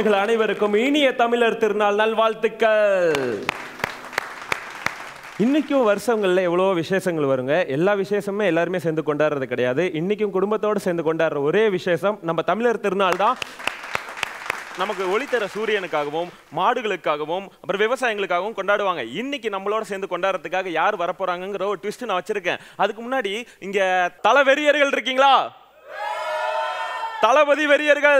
நேயர்கள் அனைவருக்கும் இனிய தமிழர் திருநாள் நல்வாழ்த்துக்கள். இன்னைக்கும் வருஷங்கள்ல எவ்வளோ விசேஷங்கள் வருங்க. எல்லா விசேஷமே எல்லாருமே சேர்ந்து கொண்டாடுறது கிடையாது. இன்னைக்கும் குடும்பத்தோடு சேர்ந்து கொண்டாடுற ஒரே விசேஷம் நம்ம தமிழர் திருநாள் தான். நமக்கு ஒளித்தர சூரியனுக்காகவும் மாடுகளுக்காகவும் அப்புறம் விவசாயிகளுக்காகவும் கொண்டாடுவாங்க. இன்னைக்கு நம்மளோட சேர்ந்து கொண்டாடுறதுக்காக யார் வரப்போறாங்கிற ஒரு ட்விஸ்ட் நான் வச்சிருக்கேன். அதுக்கு முன்னாடி இங்க தல வெறியர்கள் இருக்கீங்களா? தளபதி வெறியர்கள்.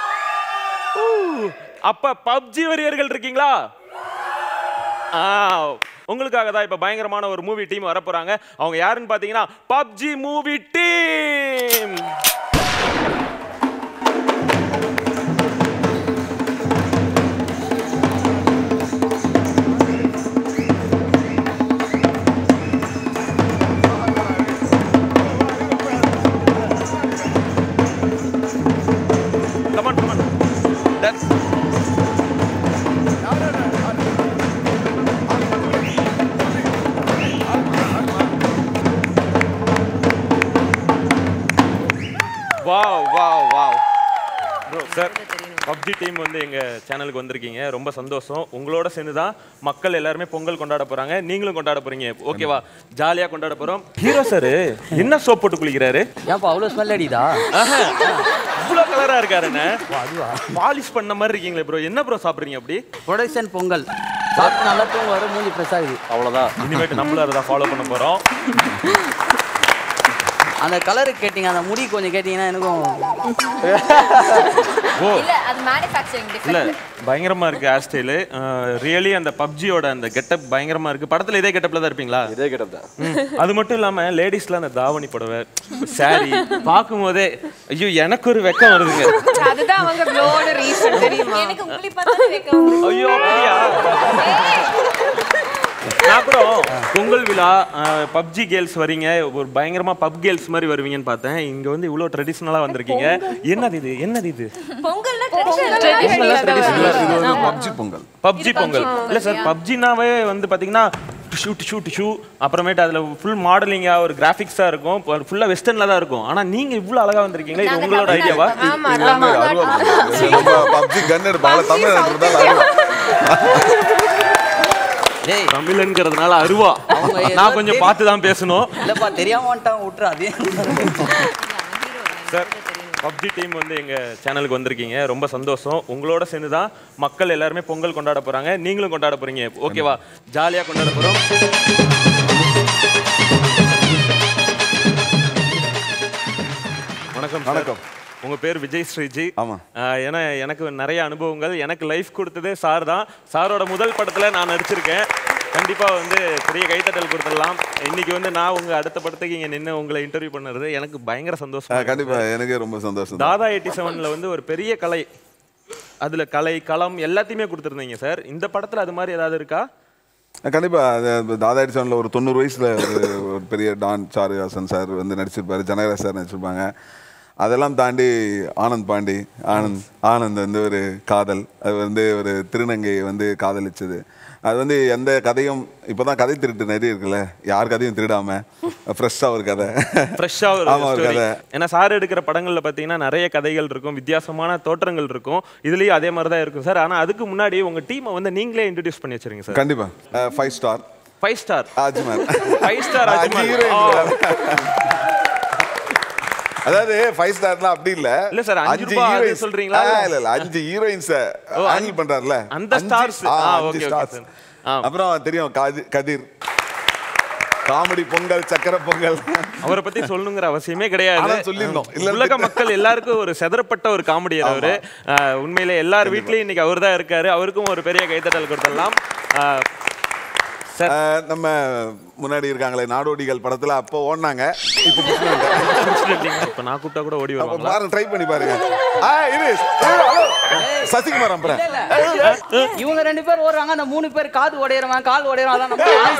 அப்ப பப்ஜி வெறியர்கள் இருக்கீங்களா? உங்களுக்காக தான் இப்ப பயங்கரமான ஒரு மூவி டீம் வரப்போறாங்க. அவங்க யாருன்னு பாத்தீங்கன்னா PUBG movie team. PUBG team வந்து எங்க சேனலுக்கு வந்திருக்கீங்க, ரொம்ப சந்தோஷம். உங்களோட சேர்ந்து தான் மக்கள் எல்லாருமே பொங்கல் கொண்டாட போறாங்க, நீங்களும் கொண்டாட போறீங்க. ஓகேவா? ஜாலியா கொண்டாட போறோம். ஹீரோ சார் என்ன சோப் போட்டு குளிக்கிறாரு? ஏன்பா அவ்வளவு ஸ்மெல் அடிதா? இவ்வளவு கலரா இருக்காருன்னு பாலிஷ் பண்ண மாதிரி இருக்கீங்களே ப்ரோ. என்ன ப்ரோ சாப்பிடுறீங்க அப்படி? ப்ரொடக்ஷன் பொங்கல் சாப்பிட்டு நல்லா தூங்க வரும், மூஞ்சி ஃப்ரெஷ் ஆகுது. அவ்வளவுதான். இனிமேட்டு நம்மளும் அதை ஃபாலோ பண்ண போறோம். அந்த கலருக்கு கேட்டீங்க, அந்த முடி கொஞ்சம் கேட்டீங்கன்னா எனக்கும் இல்ல அது மேனுஃபேக்சரிங் இல்ல பயங்கரமா இருக்கு ஹேர் ஸ்டைல். ரியலி அந்த பப்ஜியோட அந்த கெட்டப் பயங்கரமா இருக்கு. படத்துல இதே கெட்டப்ல தான் இருப்பீங்களா? இதே கெட்டப் தான். அது மட்டும் இல்லாம லேடிஸ்ல அந்த தாவணி புடவை சாரி பாக்கும்போதே ஐயோ எனக்கு ஒரு வெக்கம் வருதுங்க. அதுதான் அவங்க ப்ளோட ரீசன் தெரியுமா? எனக்கு உங்களை பார்த்தா வெக்கம் வருது. ஐயோ அப்படியா? நான் கூட பொங்கல் விழா பப்ஜி கேர்ள்ஸ் வரீங்க, ஒரு பயங்கரமா பப் கேர்ள்ஸ் மாதிரி வருவீங்கன்னு பார்த்தேன். இங்க வந்து இவ்வளவு ட்ரெடிஷனலா வந்திருக்கீங்க. என்னது இது? என்னது இது? பொங்கல்னா traditional PUBG Pongal. PUBG Pongal இல்ல சார், பப்ஜினாவே வந்து பாத்தீங்கன்னா ஷூ அப்புறமேட்டு அதுல ஃபுல் மாடலிங்கா ஒரு கிராபிக்ஸா இருக்கும், ஃபுல்லா வெஸ்டர்ன்ல தான் இருக்கும். ஆனா நீங்க இவ்வளவு அழகா வந்திருக்கீங்க, இது உங்களோட ஐடியாவா? பப்ஜி கன் எடுப்பாங்க, தமிழ் எடுறதால தமிழ்ங்கிறதுனால அருவா. நான் கொஞ்சம் பார்த்து தான் பேசணும். இல்லப்பா தெரியாம வந்துட்டாங்க, விட்டுரு. அதே சார் பப்ஜி டீம் வந்து எங்க சேனலுக்கு வந்திருக்கீங்க, ரொம்ப சந்தோஷம். உங்களோட சேர்ந்து தான் மக்கள் எல்லாருமே பொங்கல் கொண்டாட போறாங்க, நீங்களும் கொண்டாட போறீங்க. ஓகேவா? ஜாலியா கொண்டாட போறோம். வணக்கம். வணக்கம். உங்க பேர் விஜய் ஸ்ரீஜி. ஆமா. ஏன்னா எனக்கு நிறைய அனுபவங்கள், எனக்கு லைஃப் கொடுத்ததே சார் தான். சாரோட முதல் படத்துல நான் நடிச்சிருக்கேன். கண்டிப்பா வந்து பெரிய கைத்தட்டல் கொடுத்துடலாம். இன்னைக்கு வந்து நான் உங்க அடுத்த படத்துக்கு இங்க நின்று உங்களை இன்டர்வியூ பண்ணுறது எனக்கு பயங்கர சந்தோஷம். கண்டிப்பா எனக்கே ரொம்ப சந்தோஷம். தாதா 87ல வந்து ஒரு பெரிய கலை, அதுல கலை களம் எல்லாத்தையுமே கொடுத்துருந்தீங்க சார். இந்த படத்துல அது மாதிரி ஏதாவது இருக்கா? கண்டிப்பா. தாதா 87ல ஒரு 90 வயசுல ஒரு பெரிய டான் சாருஹாசன் சார் வந்து நடிச்சிருப்பாரு, ஜனகராஜ் சார் நடிச்சிருப்பாங்க. அதெல்லாம் தாண்டி ஆனந்த் வந்து ஒரு காதல், அது வந்து ஒரு திருநங்கை வந்து காதலிச்சது. அது வந்து எந்த கதையும் இப்போதான் கதை திருட்டு நிறைய இருக்குல்ல, யார் கதையும் திருடாம ஃப்ரெஷ்ஷாக ஒரு கதை, ஒரு கதை. ஏன்னா சார் எடுக்கிற படங்கள்ல பார்த்தீங்கன்னா நிறைய கதைகள் இருக்கும், வித்தியாசமான தோற்றங்கள் இருக்கும். இதுலயும் அதே மாதிரி தான் இருக்கும் சார். ஆனால் அதுக்கு முன்னாடி உங்க டீமை வந்து நீங்களே இன்ட்ரடியூஸ் பண்ணி வச்சிருங்க சார். கண்டிப்பா. 5 ஸ்டார் அஜ்மல். 5 ஸ்டார் அஜ்மல். அதாவது 5 ஸ்டார்னா அப்படி இல்ல. இல்ல சார், 5 ரூபாய் சொல்றீங்களா? இல்ல 5 ஹீரோயின்ஸ் ஹேண்டில் பண்றாருல, அந்த ஸ்டார்ஸ். Okay okay. அப்புறம் தெரியும் கதிர், காமெடி பொங்கல், சக்கர பொங்கல். அவரை பத்தி சொல்லணுங்கிற அவசியமே கிடையாது. சொல்லிருந்தோம். உலக மக்கள் எல்லாருக்கும் ஒரு செதறப்பட்ட ஒரு காமெடியர் அவரு. உண்மையிலே எல்லார் வீட்லயும் இன்னைக்கு அவர் தான் இருக்காரு. அவருக்கும் ஒரு பெரிய கைத்தட்டல் கொடுத்துடலாம். நம்ம முன்னாடி இருக்காங்களே நாடோடிகள் படத்துல அப்போ ஓடினாங்க, இப்ப நான் கூப்பிட்டா கூட ஓடி வருவாங்க. பாருங்க, ட்ரை பண்ணி பாருங்க. சசிகுமார் அப்புறம் இவங்க 2 பேர் ஓடுறாங்க, அந்த 3 பேர் காது உடையறவன் கால் உடையறவன். அதான்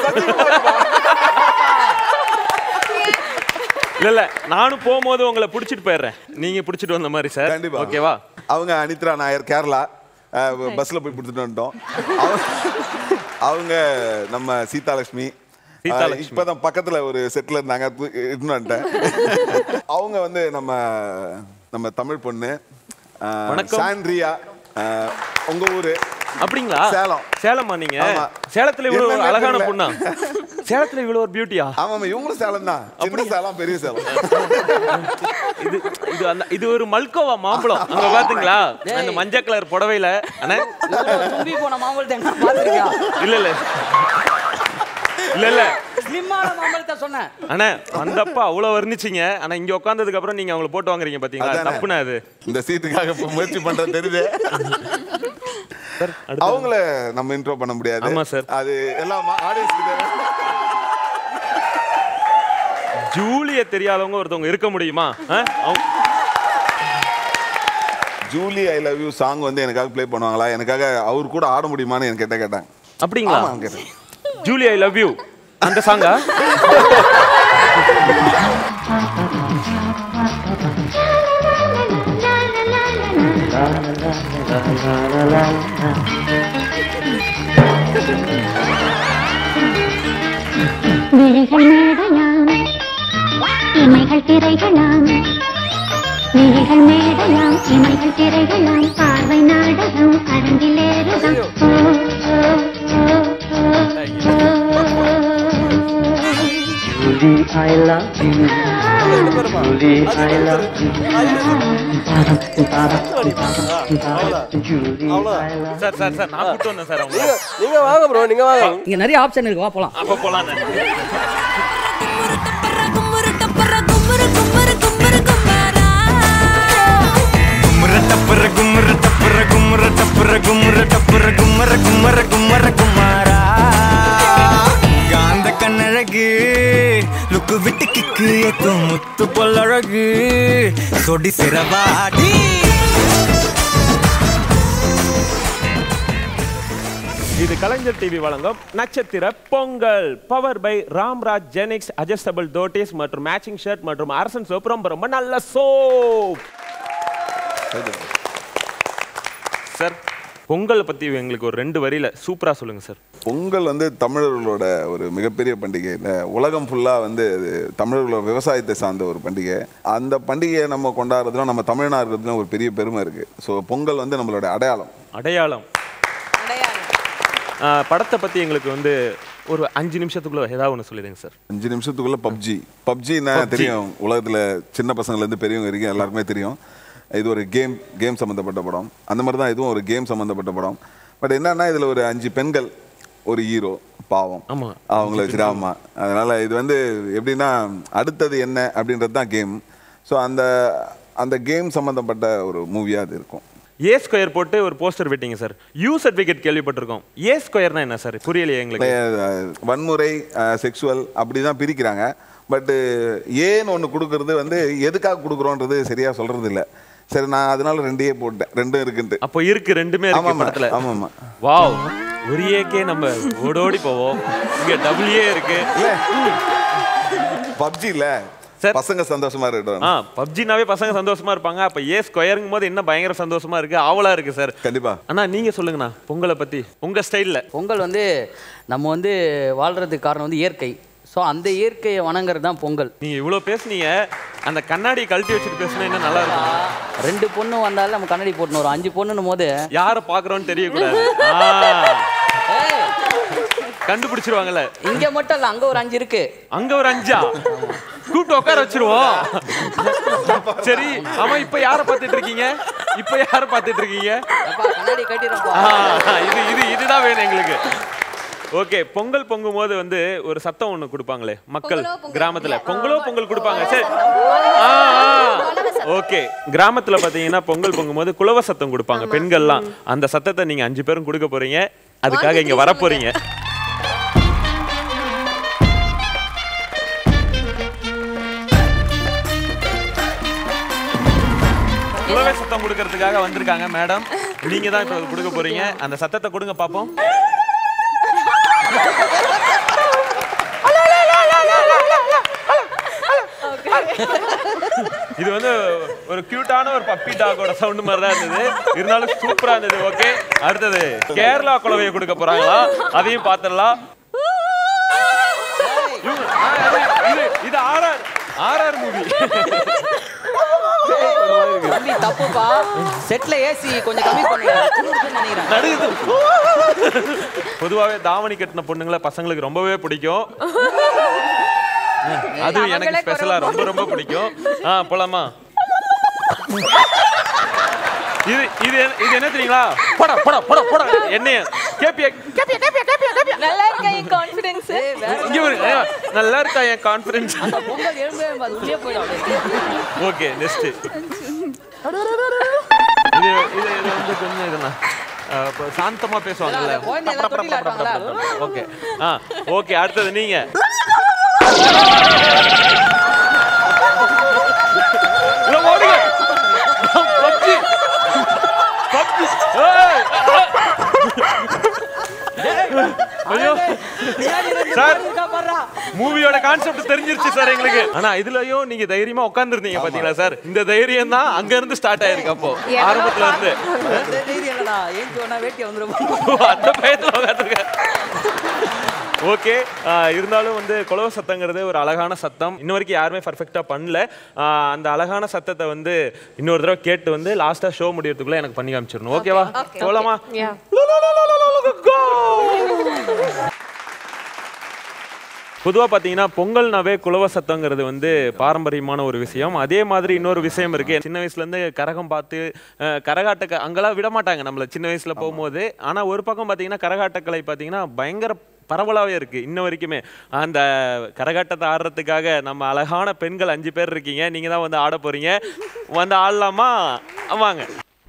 இல்ல நானும் போகும்போது உங்களை பிடிச்சிட்டு போயிடுறேன், நீங்க பிடிச்சிட்டு வந்த மாதிரி சார். ஓகேவா? அவங்க அனித்ரா நாயர் கேரளா பஸ்ல போய் பிடிச்சிட்டு வந்துட்டோம். அவங்க நம்ம சீதாலட்சுமி இப்பதான் பக்கத்துல ஒரு செட்ல இருந்தாங்க, இன்னும் அவங்க வந்து நம்ம தமிழ் பொண்ணு சாண்ட்ரியா உங்க ஊரு அப்படிங்களா? சேலம். சேலமா நீங்க? சேலத்துல இவ்வளவு ஒரு அழகான பொண்ணா? சேலத்துல இவ்வளவு ஒரு பியூட்டியா? ஆமாமா, இவங்களும் சேலம் தான். சின்ன சேலம், பெரிய சேலம். இது ஒரு மல்கோவா மாம்பழம். அங்க பாத்தீங்களா அந்த மஞ்சள் கலர் புடவையில? அண்ணா தும்பி போன மாம்பழத்தை எங்க பாத்துருக்கியா? இல்ல இல்ல இல்ல இல்ல ஸ்லிம்மான மாம்பழத்தை சொன்னேன். அண்ணா வந்தப்ப அவ்வளவு வர்ணிச்சிங்க. ஆனா இங்க உட்கார்ந்ததுக்கு அப்புறம் நீங்க அவங்கள போட்டு வாங்குறீங்க பாத்தீங்களா? தப்புனா அது. இந்த சீட்டுக்காக முயற்சி பண்றது தெரியுது. அவங்கள நம்ம இன்ட்ரோ பண்ண முடியாது. ஆமா சார். அது எல்லாம் ஆடியன்ஸ் கிட்ட. ஜூலிய தெரியாதவங்க ஒருத்தவங்க இருக்க முடியுமா? Julie I love you song வந்து எனக்காக ப்ளே பண்ணுவாங்களா, எனக்காக அவர் கூட ஆட முடியுமான்னு எனக்கு கேட்டாங்க. அப்படிங்களா? ஜூலி ஐ லவ் யூ அந்த சாங்கா? விழிகள் மேடையாம் இமைகள் திரைகளாம், விழிகள் மேடையாம் இமைகள் திரைகளாம், பார்வை நாடகம் அரங்கிலேறுதாம். I love you. Julie, I love you. Sir sir sir நான் கூட்டு வந்தேன் சார். அவங்க நீங்க வாங்க ப்ரோ, நீங்க வாங்க. இங்க நிறைய ஆப்ஷன் இருக்கு, வா போலாம். அப்ப போலாம். காந்த கண்ணழகு லுக்கு விட்டு கிக்கு ஏத்தும் முத்து பொல்லழகு சொடி சிறவாடி. இது கலைஞர் டிவி வழங்கும் நட்சத்திர பொங்கல். பவர் பை ராம்ராஜ் ஜெனிக்ஸ் அட்ஜஸ்டபிள் தோட்டிஸ் மற்றும் மேட்சிங் ஷர்ட் மற்றும் அரசன் சோப். ரொம்ப ரொம்ப நல்ல சோப். சார் பொங்கல் பத்தி எங்களுக்கு ஒரு 2 வரியில சூப்பரா சொல்லுங்க சார். பொங்கல் வந்து தமிழர்களோட ஒரு மிகப்பெரிய பண்டிகை. உலகம் ஃபுல்லா வந்து தமிழர்களோட விவசாயத்தை சார்ந்த ஒரு பண்டிகை. அந்த பண்டிகையை நம்ம கொண்டாடுறதுல நம்ம தமிழ்நாடுல ஒரு பெரிய பெருமை இருக்கு. ஸோ பொங்கல் வந்து நம்மளோட அடையாளம். அடையாளம். படத்தை பத்தி எங்களுக்கு வந்து ஒரு 5 நிமிஷத்துக்குள்ள ஏதாவது ஒன்று சொல்லிடுங்க சார். 5 நிமிஷத்துக்குள்ள பப்ஜினா தெரியும், உலகத்துல சின்ன பசங்கள்ல இருந்து பெரியவங்க வரைக்கும் எல்லாருக்குமே தெரியும். இது ஒரு கேம் சம்மந்தப்பட்ட படம். அந்த மாதிரி தான் இதுவும் ஒரு கேம் சம்மந்தப்பட்ட படம். பட் என்னன்னா இதில் ஒரு 5 பெண்கள் ஒரு ஹீரோ, பாவம் அவங்கள வச்சுட்டு. ஆமாம், அதனால் இது வந்து எப்படின்னா அடுத்தது என்ன அப்படின்றது தான் கேம். ஸோ அந்த கேம் சம்மந்தப்பட்ட ஒரு மூவியாக அது இருக்கும். ஏ ஸ்கொயர் போட்டு ஒரு போஸ்டர் வெட்டிங்க சார். யூ சர்டிஃபிகேட் கேள்விப்பட்டிருக்கோம். ஏ ஸ்கொயர்னா என்ன சார்? புரியலையே எங்களுக்கு. வன்முறை, செக்ஷுவல் அப்படி தான் பிரிக்கிறாங்க. பட்டு ஏன்னு ஒன்று கொடுக்கறது வந்து எதுக்காக கொடுக்குறோன்றது சரியாக சொல்கிறது இல்லை. சரி, நான் அதனால 2 போட்டேன். 2 இருக்குன்ட்டு. அப்போ இருக்கு, 2மே இருக்கு படத்துல. ஆமாமா. வாவ், ஒரு ஏக்கே நம்ம ஓடோடி போவோம். இங்க டபுள்ஏ இருக்கு. பப்ஜி இல்ல பசங்க சந்தோஷமா இருக்கட்டும். பப்ஜினாவே பசங்க சந்தோஷமா இருப்பாங்க. அப்ப ஏ ஸ்கொயருங்கும் போது என்ன பயங்கர சந்தோஷமா இருக்கு, ஆவலா இருக்கு சார். கண்டிப்பா. அண்ணா நீங்க சொல்லுங்கண்ணா பொங்கலை பத்தி உங்க ஸ்டைல்ல. பொங்கல் வந்து நம்ம வந்து வாழ்றதுக்கு காரணம் வந்து இயற்கை. ஸோ அந்த இயற்கையை வணங்குறது தான் பொங்கல். நீங்க இவ்வளோ பேசுனீங்க, அந்த கண்ணாடி கழட்டி வச்சுட்டு பேசுனா என்ன நல்லா இருக்கும். 2 பொண்ணு வந்தாலும் நம்ம கண்ணாடி போட்டுன்னு வரும். 5 பொண்ணுன்னு போது யாரை பாக்குறோம்னு தெரியக்கூடாது. கண்டுபிடிச்சிருவாங்கல்ல. இங்க மட்டும் இல்ல, அங்க ஒரு 5 இருக்கு. அங்க ஒரு 5ஆ? கூப்பிட்டு உட்கார வச்சிருவோம். சரி, ஆமா. இப்ப யார பாத்துட்டு இருக்கீங்க? கண்ணாடி கட்டிடுறோம். இதுதான் வேணும் எங்களுக்கு. ஓகே, பொங்கல் பொங்கும் போது வந்து ஒரு சத்தம் ஒண்ணு கொடுப்பாங்களே மக்கள் கிராமத்துல. பொங்கல் கொடுப்பாங்க. சரி, ஓகே. கிராமத்துல பாத்தீங்கன்னா பொங்கல் பொங்கும் போது குலவ சத்தம் கொடுப்பாங்க பெண்கள்லாம். அந்த சத்தத்தை நீங்க 5 பேரும் கொடுக்க போறீங்க. அதுக்காக இங்க வர போறீங்க. குலவை சத்தம் கொடுக்கறதுக்காக வந்திருக்காங்க மேடம். நீங்க தான் இப்ப கொடுக்க போறீங்க. அந்த சத்தத்தை கொடுங்க பாப்போம். இது வந்து ஒரு கியூட்டான ஒரு பப்பி டாகோட சவுண்ட் மாதிரி தான் இருந்தது. இருந்தாலும் சூப்பரா இருந்தது. ஓகே, அடுத்தது கேரளா குலவையை கொடுக்க போறாங்களா? அதையும் பாத்துடலாம். இது ஆர்ஆர் மூவி. தம்பி தப்புப்பா. செட்ல ஏசி கொஞ்சம் கம்மி பண்ணுங்க நினைக்கிறேன். பொதுவாகவே தாவணி கட்டின பொண்ணுங்களை பசங்களுக்கு ரொம்பவே பிடிக்கும். அது எனக்கு ஸ்பெஷலா ரொம்ப ரொம்ப பிடிக்கும். போலாமா? இது இது இது என்ன தெரியுங்களா? போடா போடா போடா போடா. என்னைய கேப்பியா கேப்பியா கேப்பியா கேப்பியா கேப்பியா. நல்லா இருக்கா என் கான்ஃபிடன்ஸ்? நல்லா இருக்கா என் கான்ஃபிடன்ஸ்? அந்த பொங்கல் எழும்பே உள்ளே போய்டும். Okay next. இது இது வந்து கொஞ்சம் இதெல்லாம் சாந்தமா பேசுவாங்கல்ல. ஓகே ஓகே அடுத்தது நீங்க. ஐயோ சார் மூவியோட கான்செப்ட் தெரிஞ்சிருச்சு சார் எங்களுக்கு. ஆனா இதுலயும் நீங்க தைரியமா உட்கார்ந்துருந்தீங்க பாத்தீங்களா சார்? இந்த தைரியம் தான் அங்க இருந்து ஸ்டார்ட் ஆயிருக்கு. அப்போ ஆரம்பத்துல இருந்து தைரியம் இல்லடா, ஏன் சொன்னா வேட்டி வந்துரும். அந்த பயத்துல உட்கார்ந்துருக்க. ஓகே இருந்தாலும் வந்து குலவ சத்தங்கிறது ஒரு அழகான சத்தம். இன்ன வரைக்கும் யாருமே பர்ஃபெக்டா பண்ணல. அந்த அழகான சத்தத்தை வந்து இன்னொரு தடவை கேட்டு வந்து லாஸ்டா ஷோ முடியறதுக்குள்ள எனக்கு பண்ணி காமிச்சிடணும். ஓகேவா? போலாமா? பொதுவாக பார்த்தீங்கன்னா பொங்கல்னாவே குலவ சத்தங்கிறது வந்து பாரம்பரியமான ஒரு விஷயம். அதே மாதிரி இன்னொரு விஷயம் இருக்கு. சின்ன வயசுலேருந்து கரகம் பார்த்து கரகாட்ட அங்கெல்லாம் விட மாட்டாங்க நம்மள சின்ன வயசுல போகும்போது. ஆனால் ஒரு பக்கம் பார்த்தீங்கன்னா கரகாட்டக்கலை பார்த்தீங்கன்னா பயங்கர பரவலாகவே இருக்கு இன்ன வரைக்குமே. அந்த கரகாட்டத்தை ஆடுறதுக்காக நம்ம அழகான பெண்கள் 5 பேர் இருக்கீங்க. நீங்க தான் வந்து ஆட போறீங்க. வந்து ஆடலாமா? வாங்க.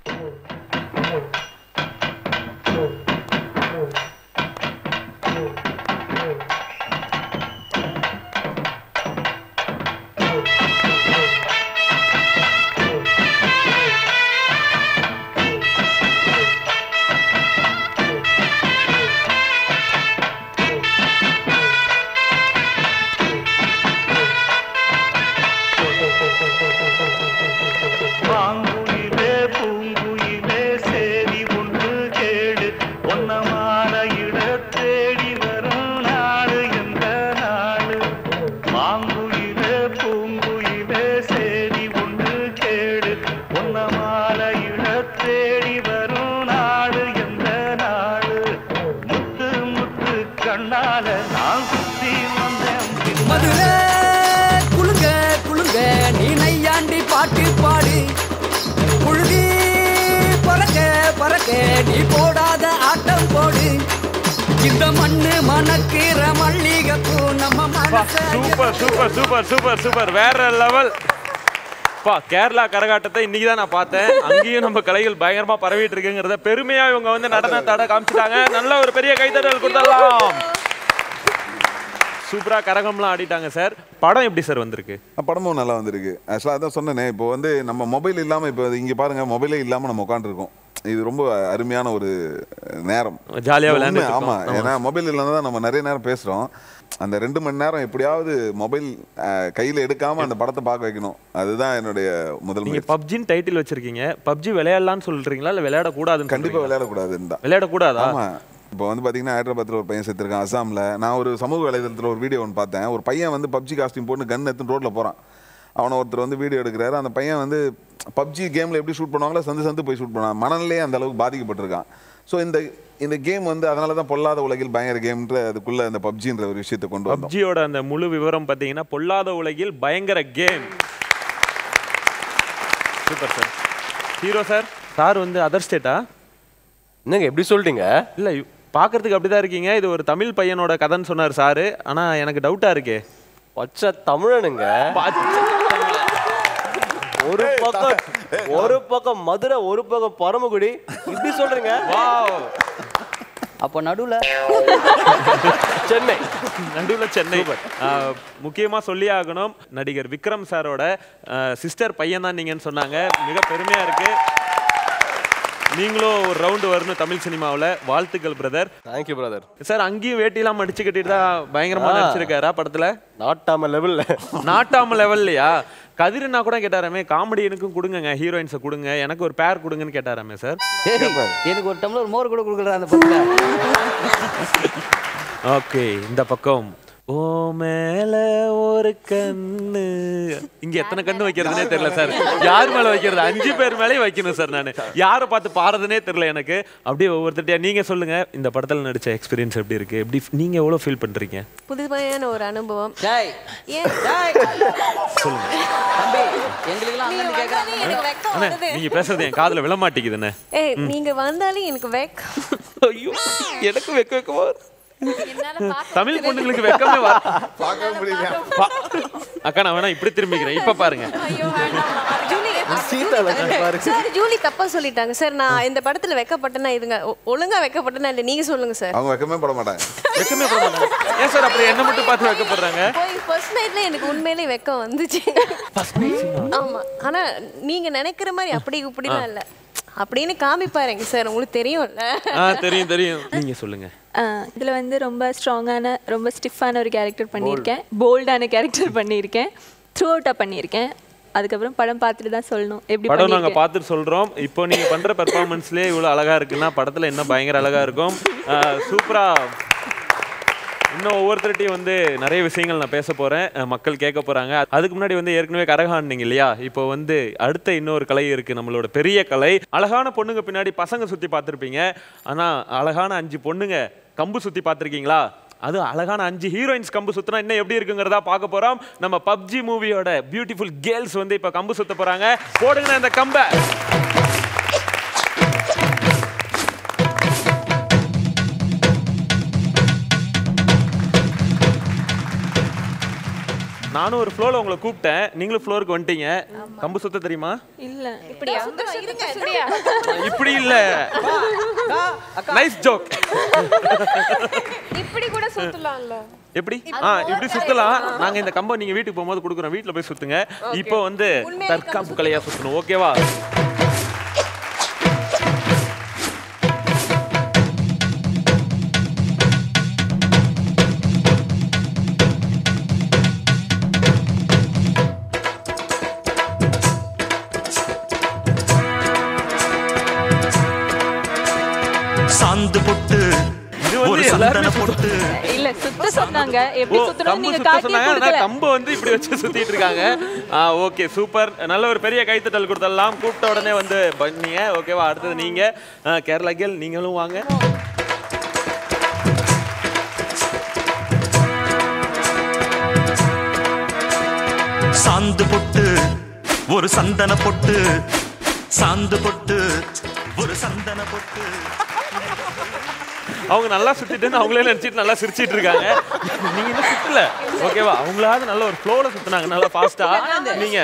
நீ போடாத ஆட்டம் போடு, இந்த மண்ணு மணக்கிற மல்லிகைப்பூ நம்ம super super super super super வேற லெவல். கேரளா கரகாட்டத்தை இன்னைக்கு தான் நான் பார்த்தேன். அங்கேயும் நம்ம கலைகள் பயங்கரமா பரவிட்டு இருக்குங்கிறத பெருமையா இவங்க வந்து நடனத்தாட காமிச்சிட்டாங்க. நல்ல ஒரு பெரிய கைத்தட்டல் கொடுத்தலாம். சூப்பரா கரகம்லாம் ஆடிட்டாங்க சார். படம் எப்படி சார் வந்திருக்கு? படமும் நல்லா வந்திருக்கு. ஆக்சுவலாக அதான் சொன்னேனே, இப்போ வந்து நம்ம மொபைல் இல்லாமல் இப்போ இங்கே பாருங்க, மொபைலே இல்லாமல் நம்ம உட்காந்துருக்கோம். இது ரொம்ப அருமையான ஒரு நேரம், ஜாலியாக விளையாண்டு. ஆமாம், ஏன்னா மொபைல் இல்லாமல் தான் நம்ம நிறைய நேரம் பேசுகிறோம். அந்த 2 மணி நேரம் எப்படியாவது மொபைல் கையில் எடுக்காமல் அந்த படத்தை பார்க்க வைக்கணும். அதுதான் என்னுடைய முதல் முயற்சி. பப்ஜின்னு டைட்டில் வச்சிருக்கீங்க. பப்ஜி விளையாடலான்னு சொல்றீங்களா இல்லை விளையாடக்கூடாதுன்னு? கண்டிப்பாக விளையாடக்கூடாதுன்னு தான். விளையாடக்கூடாதா? ஆமாம். இப்போ வந்து பார்த்தீங்கன்னா ஹைதராபாத்தில் ஒரு பையன் செத்துருக்கான், அசாமில். நான் ஒரு சமூக வலைதளத்தில் ஒரு வீடியோ ஒன்று பார்த்தேன். ஒரு பையன் வந்து பப்ஜி காஸ்டியூம் போட்டு கன் எடுத்து ரோட்டில் போகிறான். அவனை ஒருத்தர் வந்து வீடியோ எடுக்கிறாரு. அந்த பையன் வந்து பப்ஜி கேமில் எப்படி ஷூட் பண்ணுவாங்களோ சந்து போய் ஷூட் பண்ணுவான். மனநிலையே அந்த அளவுக்கு பாதிக்கப்பட்டிருக்கான். ஸோ இந்த கேம் வந்து அதனால தான் பொல்லாத உலகில் பயங்கர கேம்ன்ற அதுக்குள்ளே அந்த பப்ஜின்ற ஒரு விஷயத்தை கொண்டு வந்தோம். பப்ஜியோட அந்த முழு விவரம் பார்த்தீங்கன்னா பொல்லாத உலகில் பயங்கர game. Super sir. Hero sir. Sir வந்து அதர் ஸ்டேட்டா? என்னங்க எப்படி சொல்லிட்டீங்க? இல்லை பார்க்கறதுக்கு அப்படிதான் இருக்கீங்க. இது ஒரு தமிழ் பையனோட கதைன்னு சொன்னார் சாரு. ஆனால் எனக்கு டவுட்டா இருக்கே. பச்சை தமிழனுங்க. ஒரு பக்கம் மதுரை, ஒரு பக்கம் பரமக்குடி. இப்படி சொல்றீங்க? அப்போ நடுவுல சென்னை. நடுவுல சென்னை. முக்கியமா சொல்லி ஆகணும், நடிகர் விக்ரம் சாரோட சிஸ்டர் பையன் தான் நீங்கன்னு சொன்னாங்க. மிக பெருமையா இருக்கு. நீங்களும் ஒரு ரவுண்டு வரணும் தமிழ் சினிமாவில். வாழ்த்துக்கள் பிரதர். Thank you brother. சார் அங்கேயும் வேட்டிலாம் அடிச்சு கட்டிட்டு தான் பயங்கரமா நடிச்சிருக்காரா படத்துல? நாட்டாம லெவல்ல. நாட்டாம லெவல்லையா? கதிரனா கூட கேட்டாராமே, காமெடி எனக்கும் கொடுங்க, ஹீரோயின்ஸை கொடுங்க, எனக்கு ஒரு பேர் கொடுங்கன்னு கேட்டாராமே சார். எனக்கு ஒரு டம்ளர் மோர் கூட கொடுக்குறா அந்த படத்துல. ஓகே, இந்த பக்கம் ஓ மேல ஒரு கண்ணு. இங்க எத்தனை கண்ணு வைக்கிறதுனே தெரியல சார். யார் மேல வைக்கிறது? 5 பேர் மேலே வைக்கணும் சார். நான் யாரை பார்த்து பாடுறதுனே தெரியல எனக்கு. அப்படியே ஒவ்வொருத்தட்டியா நீங்க சொல்லுங்க, இந்த படத்துல நடிச்ச எக்ஸ்பீரியன்ஸ் எப்படி இருக்கு? எப்படி நீங்க எவ்வளவு ஃபீல் பண்றீங்க? புதுமையான ஒரு அனுபவம். சொல்லுங்க தம்பி, எங்களுக்குலாம் அண்ணன் கேக்குறாங்க. நீங்க பேசுறது என் காதுல விழ மாட்டேங்குதுண்ணே. ஏய், நீங்க வந்தாலே எனக்கு வெக்கம். ஐயோ, எனக்கு வெக்கமா. தமிழ் பொண்ணுங்களுக்கு வெக்கமே வர அக்கா. நான் வேணா இப்படி திரும்பிக்கிறேன். இப்ப பாருங்க. சார் ஜூலி தப்பா சொல்லிட்டாங்க சார். நான் இந்த படத்துல வெக்கப்பட்டேன்னா இதுங்க ஒழுங்கா வெக்கப்பட்டேன்னா இல்ல நீங்க சொல்லுங்க சார். அவங்க வெக்கமே பட மாட்டாங்க. வெக்கமே பட மாட்டாங்க. ஏன் சார் அப்படி என்ன மட்டும் பார்த்து வெக்கப்படுறாங்க? ஃபர்ஸ்ட் நைட்ல எனக்கு உண்மையிலேயே வெக்கம் வந்துச்சு. ஆமா, ஆனா நீங்க நினைக்கிற மாதிரி அப்படி இப்படிலாம் இல்ல. அப்படின்னு காமிப்பாருங்க சார், உங்களுக்கு தெரியும்ல. தெரியும் தெரியும். நீங்க சொல்லுங்க. இதுல வந்து ரொம்ப ஸ்ட்ராங்கான, ரொம்ப ஸ்டிஃபான ஒரு கேரக்டர் பண்ணியிருக்கேன். போல்டான கேரக்டர் பண்ணியிருக்கேன். த்ரூ அவுட்டாக பண்ணியிருக்கேன். அதுக்கப்புறம் படம் பார்த்துட்டு தான் சொல்லணும் எப்படி படம் நாங்கள் பார்த்துட்டு சொல்கிறோம். இப்போ நீங்கள் பண்ணுற பெர்ஃபார்மன்ஸ்லேயே இவ்வளோ அழகாக இருக்குன்னா படத்தில் இன்னும் பயங்கர அழகாக இருக்கும். சூப்பராக. இன்னும் ஒவ்வொருத்தர்கிட்டையும் வந்து நிறைய விஷயங்கள் நான் பேச போகிறேன், மக்கள் கேட்க போகிறாங்க. அதுக்கு முன்னாடி வந்து ஏற்கனவே கரகாண்டிங்க இல்லையா? இப்போ வந்து அடுத்த இன்னொரு கலை இருக்குது, நம்மளோட பெரிய கலை. அழகான பொண்ணுங்க பின்னாடி பசங்க சுற்றி பார்த்துருப்பீங்க. ஆனால் அழகான 5 பொண்ணுங்க கம்பு சுற்றி பார்த்துருக்கீங்களா? அது அழகான 5 ஹீரோயின்ஸ் கம்பு சுத்தினா இன்னும் எப்படி இருக்குங்கிறதா பார்க்க போகிறோம். நம்ம பப்ஜி மூவியோட பியூட்டிஃபுல் கேர்ள்ஸ் வந்து இப்போ கம்பு சுத்த போகிறாங்க. போடுங்க இந்த கம்பை. நானும் ஒரு ஃப்ளோல உங்களை கூப்பிட்டேன், நீங்களும் ஃப்ளோருக்கு வந்துட்டீங்க. கம்பு சுத்த தெரியுமா? இல்ல. இப்படியா? இப்படி இல்ல. Nice joke. இப்படி கூட சுத்தலாம்ல. எப்படி? இப்படி சுத்தலாம். நாங்க இந்த கம்பை நீங்க வீட்டுக்கு போகும்போது கொடுக்குறோம், வீட்டுல போய் சுத்துங்க. இப்போ வந்து தற்காப்பு கலையா சுத்தணும், ஓகேவா? சாந்து பொட்டு ஒரு சந்தன பொட்டு. இல்ல சுத்த சொன்னாங்க. எப்படி சுத்தணும் நீங்க காட்டி கொடுக்கல. கம்பு வந்து இப்படி வச்சு சுத்திட்டு இருக்காங்க. Okay super. நல்ல ஒரு பெரிய கைத்தட்டல் கொடுத்தலாம். கூப்பிட்ட உடனே வந்து பண்ணீங்க, ஓகேவா? அடுத்தது நீங்க கேரளா கேர்ள், நீங்களும் வாங்க. சாந்து பொட்டு ஒரு சந்தன பொட்டு, சாந்து பொட்டு ஒரு சந்தன பொட்டு. அவங்க நல்லா சுத்திட்டு அவங்களே நினைச்சிட்டு நல்லா சிரிச்சிட்டு இருக்காங்க. நீங்க இன்னும் சுத்தல, ஓகேவா? அவங்களாவது நல்ல ஒரு ஃப்ளோல சுத்தினாங்க, நல்லா ஃபாஸ்டா. நீங்க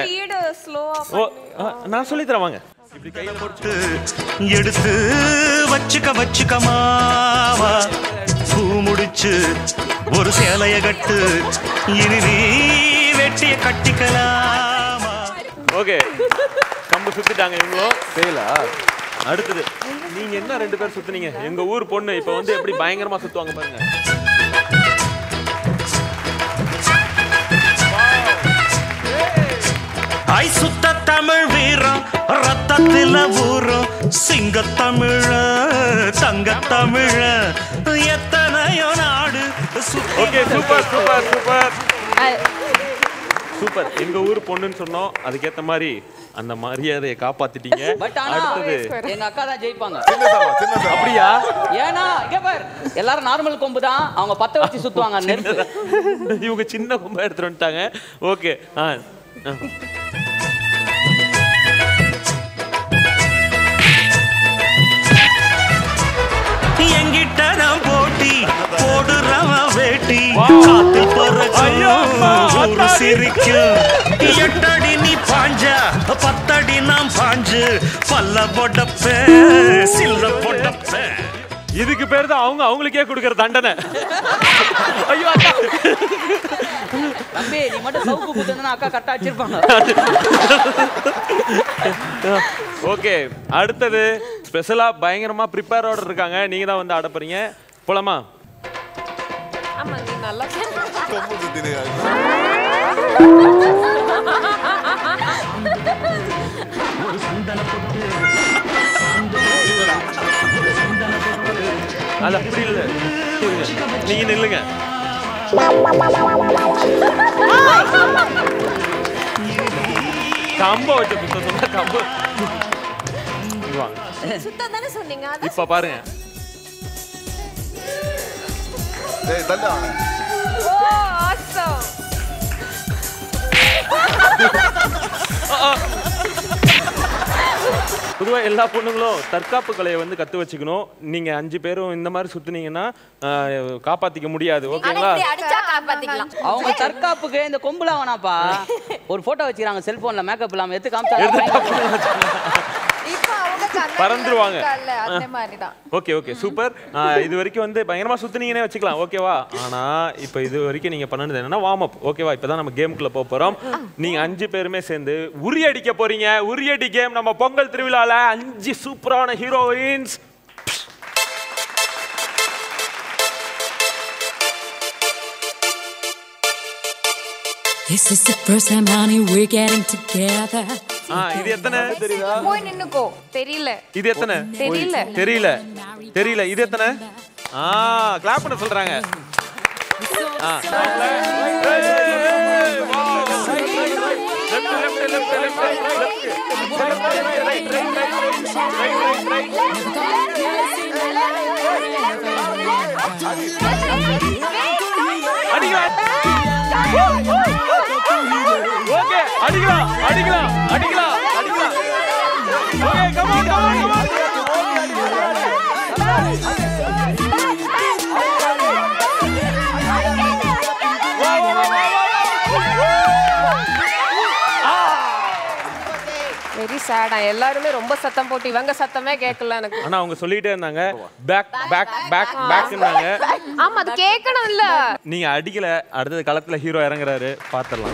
நான் சொல்லி தரேன் வாங்க. இப்படி கையில போட்டு எடுத்து வச்சுக்க மாவா, பூ முடிச்சு ஒரு சேலைய கட்டு, இனி நீ வெட்டிய கட்டிக்கலாமா. ஓகே, கம்பு சுத்திட்டாங்க இவங்களும். செய்யலா? அடுத்தது நீங்க என்ன 2 பேர் சுத்துனீங்க? எங்க ஊர் பொண்ணு இப்ப வந்து எப்படி பயங்கரமா சுத்துவாங்க பாருங்க. ஐ சுத்த தமிழ் வீரம் ரத்தத்தில ஊரும், சிங்க தமிழ தங்க தமிழ எத்தனையோ நாடு. Okay super super super super. எங்க ஊர் பொண்ணுன்னு சொன்னோம், அதுக்கேத்த மாதிரி அந்த மரியாதையை காப்பாத்திட்டீங்க. அடுத்தது எங்க அக்கா தான் ஜெயிப்பாங்க. அப்படியா? ஏன்னா இங்க பாரு, எல்லாரும் நார்மல் கொம்பு தான், அவங்க 10 வச்சு சுத்துவாங்க. இவங்க சின்ன கொம்பை எடுத்துட்டு வந்துட்டாங்க. ஓகே எங்கிட்ட நான் போட்டி போடுறவ வேட்டி, காத்து பறக்கும் சிரிக்கும். 8 அடி நீ பாஞ்சா 10 அடி நாம் பாஞ்சு, பல்ல பொடப்ப சில்ல பொடப்ப. இதுக்கு பேர் தான் அவங்களுக்கே கொடுக்கிற தண்டனை. ஐயோ தம்பி, நீ மட்டும் சவுக்கு குத்துனா அக்கா கரெக்டா வச்சிருப்பாங்க. ஓகே, அடுத்தது ஸ்பெஷலா பயங்கரமா ப்ரிப்பேரோட இருக்காங்க. நீங்க தான் வந்து ஆட போறீங்க. போலாமா? ஆமா, நீ நல்லா அது அப்படி இல்லை, நீங்க நில்லுங்க. கம்ப வச்சு சுத்த சொன்னா கம்ப வாங்க. சுத்தம் தானே சொன்னீங்க. இப்ப பாருங்க. டேய் தள்ளு அவனை. Oh awesome. பொதுவாக எல்லா பொண்ணுங்களும் தற்காப்பு கலையை வந்து கற்று வச்சுக்கணும். நீங்கள் 5 பேரும் இந்த மாதிரி சுற்றுனீங்கன்னா காப்பாற்றிக்க முடியாது. ஓகேங்களா? அவங்க தற்காப்புக்கு இந்த கொம்புலாம் வேணாப்பா. ஒரு ஃபோட்டோ வச்சுக்கிறாங்க செல்ஃபோனில் மேக்கப் இல்லாமல் எடுத்து காமிச்சா பறந்துருவாங்க. Okay okay super. இது வரைக்கும் வந்து பயங்கரமா சுத்துனீங்கன்னே வச்சுக்கலாம். ஓகேவா? ஆனா இப்போ இது வரைக்கும் நீங்க பண்ணது என்னன்னா வார்ம் அப். ஓகேவா? இப்பதான் நம்ம கேமுக்குள்ள போக போறோம். நீங்க 5 பேருமே சேர்ந்து உரி அடிக்க போறீங்க. உரியடி கேம். நம்ம பொங்கல் திருவிழால 5 சூப்பரான ஹீரோயின்ஸ். This is the first time, honey, we're getting together. இது எத்தனை? போய் நின்னுக்கோ. தெரியல. இது எத்தனை? தெரியல. தெரியல. தெரியல. இது எத்தனை? கிளாப் பண்ண சொல்றாங்க. ஓகே அடிக்கலாம் அடிக்கலாம் அடிக்கலாம் அடிக்கலாம். Okay come on come on come on. Very சேடா. எல்லாருமே ரொம்ப சத்தம் போட்டு இவங்க சத்தமே கேட்கல எனக்கு. ஆனா அவங்க சொல்லிட்டே இருந்தாங்க பேக் பேக் பேக் பேக்னாங்க. ஆமா அது கேட்கணும் இல்ல. நீங்க அடிக்கல. அடுத்த களத்துல ஹீரோ இறங்குறாரு. பாத்துறலாம்.